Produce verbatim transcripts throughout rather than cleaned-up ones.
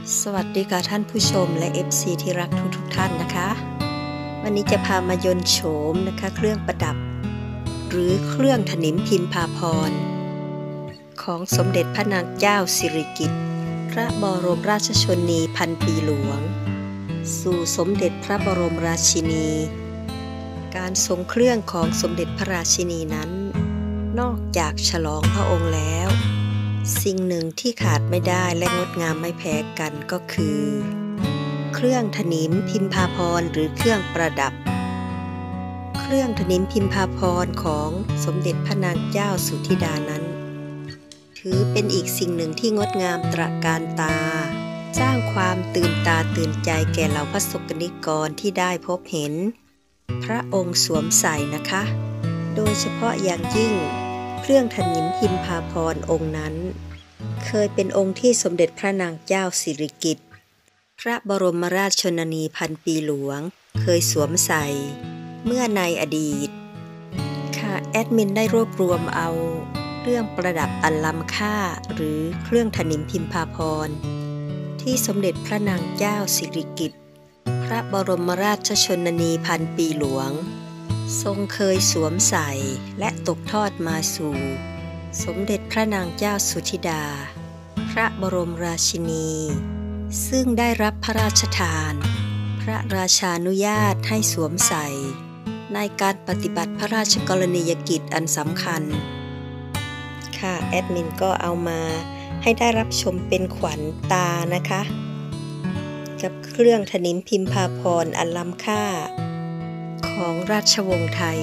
สวัสดีค่ะท่านผู้ชมและ เอฟ ซี ที่รักทุกทุกท่านนะคะวันนี้จะพามายนต์โฉมนะคะเครื่องประดับหรือเครื่องถนิมพิมพาภรณ์ของสมเด็จพระนางเจ้าสิริกิติ์พระบรมราชชนนีพันปีหลวงสู่สมเด็จพระบรมราชินีการทรงเครื่องของสมเด็จพระราชินีนั้นนอกจากฉลองพระองค์แล้วสิ่งหนึ่งที่ขาดไม่ได้และงดงามไม่แพ้กันก็คือเครื่องถนิมพิมพาภรณ์หรือเครื่องประดับเครื่องถนิมพิมพาภรณ์ของสมเด็จพระนางเจ้าสุธิดานั้นถือเป็นอีกสิ่งหนึ่งที่งดงามตระการตาสร้างความตื่นตาตื่นใจแก่เหล่าพระสกนิกรที่ได้พบเห็นพระองค์สวมใส่นะคะโดยเฉพาะอย่างยิ่งเครื่องถนิมพิมพาภรณ์องค์นั้นเคยเป็นองค์ที่สมเด็จพระนางเจ้าสิริกิติ์พระบรมราชชนนีพันปีหลวงเคยสวมใส่เมื่อในอดีตค่ะแอดมินได้รวบรวมเอาเครื่องประดับอันล้ำค่าหรือเครื่องถนิมพิมพาภรณ์ที่สมเด็จพระนางเจ้าสิริกิติ์พระบรมราชชนนีพันปีหลวงทรงเคยสวมใส่และตกทอดมาสู่สมเด็จพระนางเจ้าสุธิดาพระบรมราชินีซึ่งได้รับพระราชทานพระราชานุญาตให้สวมใส่ในการปฏิบัติพระราชกรณียกิจอันสำคัญค่ะแอดมินก็เอามาให้ได้รับชมเป็นขวัญตานะคะกับเครื่องถนิมพิมพาภรณ์อันล้ำค่าของราชวงศ์ไทย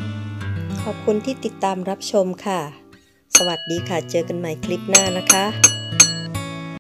ขอบคุณที่ติดตามรับชมค่ะสวัสดีค่ะเจอกันใหม่คลิปหน้านะคะ